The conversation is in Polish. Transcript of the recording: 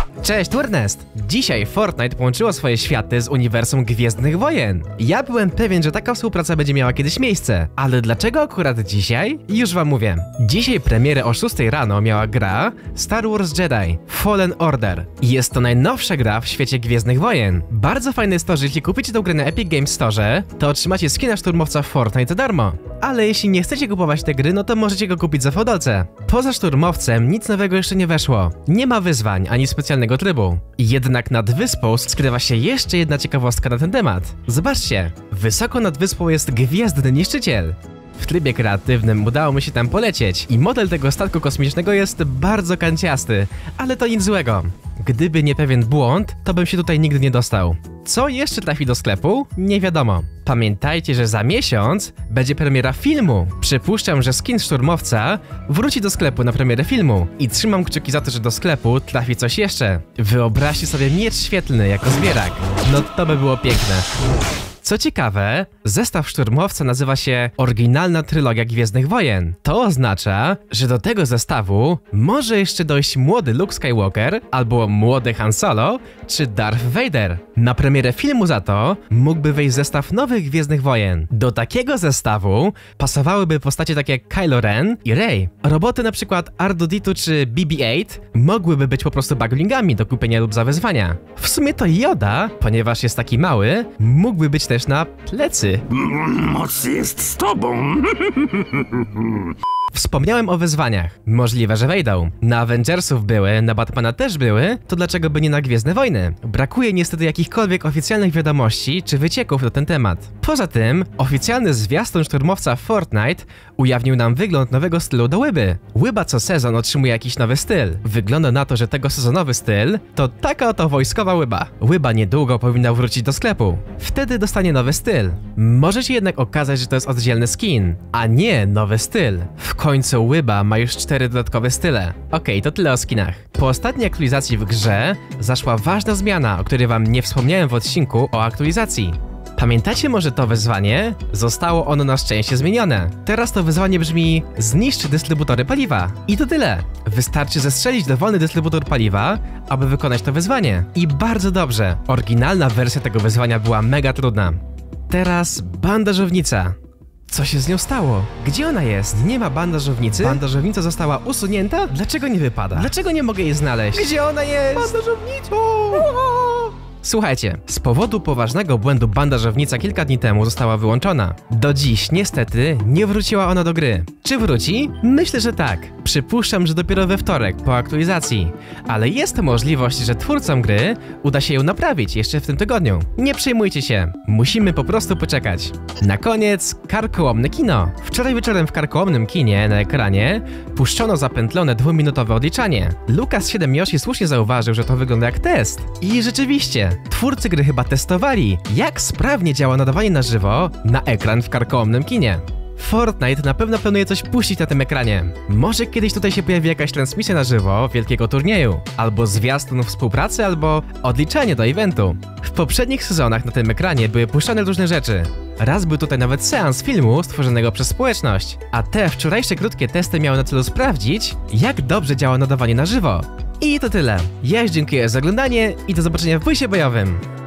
Cześć Turnest! Dzisiaj Fortnite połączyło swoje światy z uniwersum Gwiezdnych Wojen. Ja byłem pewien, że taka współpraca będzie miała kiedyś miejsce, ale dlaczego akurat dzisiaj? Już wam mówię. Dzisiaj premierę o 6 rano miała gra Star Wars Jedi Fallen Order. Jest to najnowsza gra w świecie Gwiezdnych Wojen. Bardzo fajne jest to, że jeśli kupicie tę grę na Epic Games Store, to otrzymacie skina szturmowca Fortnite za darmo. Ale jeśli nie chcecie kupować tej gry, no to możecie go kupić za fodolce. Poza szturmowcem nic nowego jeszcze nie weszło. Nie ma wyzwań, ani specjalnego trybu. Jednak nad wyspą skrywa się jeszcze jedna ciekawostka na ten temat. Zobaczcie, wysoko nad wyspą jest gwiezdny niszczyciel. W trybie kreatywnym udało mi się tam polecieć i model tego statku kosmicznego jest bardzo kanciasty, ale to nic złego. Gdyby nie pewien błąd, to bym się tutaj nigdy nie dostał. Co jeszcze trafi do sklepu? Nie wiadomo. Pamiętajcie, że za miesiąc będzie premiera filmu. Przypuszczam, że skin szturmowca wróci do sklepu na premierę filmu. I trzymam kciuki za to, że do sklepu trafi coś jeszcze. Wyobraźcie sobie miecz świetlny jako zbierak. No to by było piękne. Co ciekawe, zestaw szturmowca nazywa się Oryginalna Trylogia Gwiezdnych Wojen. To oznacza, że do tego zestawu może jeszcze dojść młody Luke Skywalker, albo młody Han Solo, czy Darth Vader. Na premierę filmu za to mógłby wejść zestaw nowych Gwiezdnych Wojen. Do takiego zestawu pasowałyby postacie takie jak Kylo Ren i Rey. Roboty na przykład R2-D2 czy BB-8 mogłyby być po prostu baglingami do kupienia lub za wyzwania. W sumie to Yoda, ponieważ jest taki mały, mógłby być też na plecy. Moc jest z tobą. Wspomniałem o wyzwaniach. Możliwe, że wejdą. Na Avengersów były, na Batmana też były, to dlaczego by nie na Gwiezdne Wojny? Brakuje niestety jakichkolwiek oficjalnych wiadomości czy wycieków na ten temat. Poza tym, oficjalny zwiastun szturmowca Fortnite ujawnił nam wygląd nowego stylu do łyby. Łyba co sezon otrzymuje jakiś nowy styl. Wygląda na to, że tego sezonowy styl to taka oto wojskowa łyba. Łyba niedługo powinna wrócić do sklepu. Wtedy dostanie nowy styl. Może się jednak okazać, że to jest oddzielny skin, a nie nowy styl. W końcu łyba ma już 4 dodatkowe style. Okej, to tyle o skinach. Po ostatniej aktualizacji w grze zaszła ważna zmiana, o której wam nie wspomniałem w odcinku o aktualizacji. Pamiętacie może to wyzwanie? Zostało ono na szczęście zmienione. Teraz to wyzwanie brzmi: zniszcz dystrybutory paliwa. I to tyle. Wystarczy zestrzelić dowolny dystrybutor paliwa, aby wykonać to wyzwanie. I bardzo dobrze. Oryginalna wersja tego wyzwania była mega trudna. Teraz bandażownica. Co się z nią stało? Gdzie ona jest? Nie ma bandażownicy? Bandażownica została usunięta? Dlaczego nie wypada? Dlaczego nie mogę jej znaleźć? Gdzie ona jest? Bandażowniczo! Słuchajcie, z powodu poważnego błędu bandażownica kilka dni temu została wyłączona. Do dziś niestety nie wróciła ona do gry. Czy wróci? Myślę, że tak. Przypuszczam, że dopiero we wtorek, po aktualizacji. Ale jest możliwość, że twórcom gry uda się ją naprawić jeszcze w tym tygodniu. Nie przejmujcie się, musimy po prostu poczekać. Na koniec karkołomne kino. Wczoraj wieczorem w karkołomnym kinie na ekranie puszczono zapętlone 2-minutowe odliczanie. Lucas7 Yoshi słusznie zauważył, że to wygląda jak test. I rzeczywiście, twórcy gry chyba testowali, jak sprawnie działa nadawanie na żywo na ekran w karkołomnym kinie. Fortnite na pewno planuje coś puścić na tym ekranie. Może kiedyś tutaj się pojawi jakaś transmisja na żywo wielkiego turnieju, albo zwiastun współpracy, albo odliczenie do eventu. W poprzednich sezonach na tym ekranie były puszczane różne rzeczy. Raz był tutaj nawet seans filmu stworzonego przez społeczność, a te wczorajsze krótkie testy miały na celu sprawdzić, jak dobrze działa nadawanie na żywo. I to tyle. Ja już dziękuję za oglądanie i do zobaczenia w boisie bojowym.